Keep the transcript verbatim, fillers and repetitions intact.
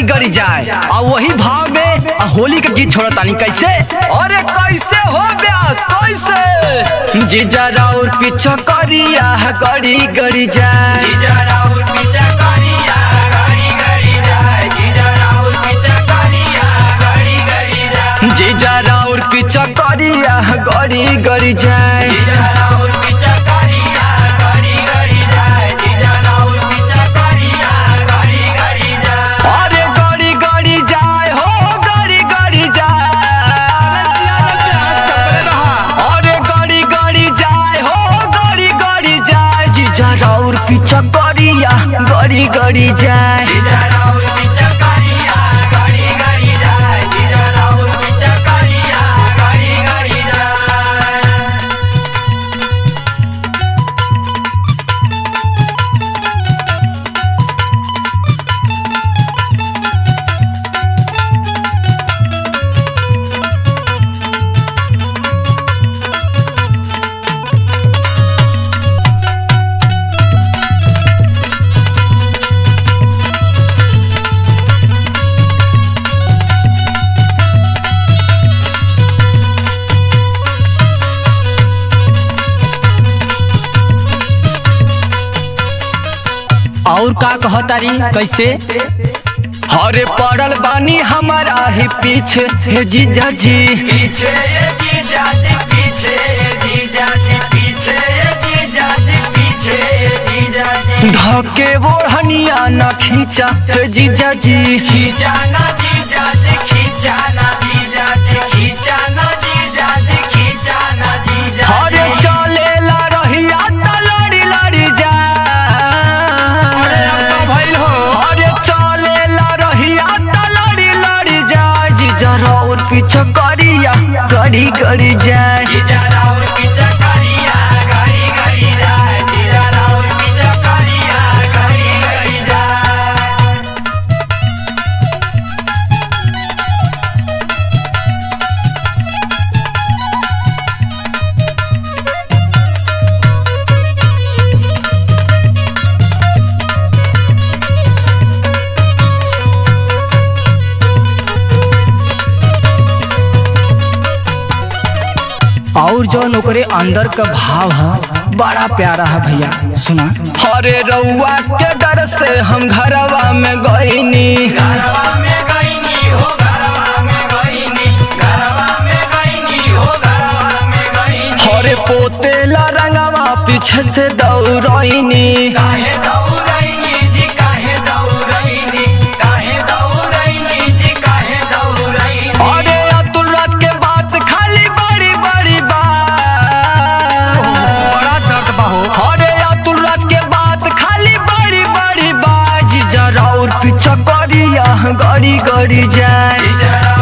गड़ी जाए और वही भाव में होली के गीत छोड़ा तानी कैसे। अरे कैसे हो ब्यास कैसे जीजा राउर पीछा करिया गड़ी गड़ी जाए, जीजा राउर पीछा करिया गड़ी गड़ी जाए, जीजा राउर पीछा करिया गड़ी गड़ी जाए, जीजा राउर पीछा करिया गड़ी गड़ी जाए, जीजा राउर पीछा करिया गड़ी गड़ी जाए, जीजा राउर पीछा करिया गड़ी गड़ी जाए। अरे गड़ी गड़ी जाए हो गड़ी गड़ी जाए, अरे गड़ी गड़ी जाए हो गड़ी गड़ी जाए, जीजा राउर पीछा करिया गड़ी गड़ी जाए, जीजा राउर पीछा करिया गड़ी गड़ी जाए, जीजा राउर पीछा करिया गड़ी गड़ी जाए। और का कहतारी कैसे। हरे पड़ल बानी हमारा ही पीछे हे जीजा जी, पीछे ये जीजा जी, पीछे ये जीजा जी, पीछे ये जीजा जी, पीछे ये जीजा जी, धके ओढ़निया न खींचा हे जीजा जी, खींचा ना जीजा जी, खींचा ना जीजा जी, खींचा ना जीजा जी, खींचा ना जीजा। हरे चले ला रहिया त लड़ी लड़ी जा, राउर पीछा करिया गड़ी गड़ी जाए, जीजा राउर पीछा करिया गड़ी गड़ी जाए, जीजा राउर पीछा करिया गड़ी गड़ी जाए। और जो नौकरे अंदर का भाव है बड़ा प्यारा है भैया सुना। हरे रउआ के डर से हम घरवा में गईनी, घरवा में गईनी हो, घरवा में गईनी, घरवा में गईनी हो, घरवा में गईनी। हरे पोतेला रंगवा पीछे से दौड़नी, काहे दौड़नी जी, काहे दौड़नी, काहे दौड़नी जी, काहे दौड़नी। अरे अतुल राज के बात खाली बड़ी बड़ी गड़ी गड़ी जाए।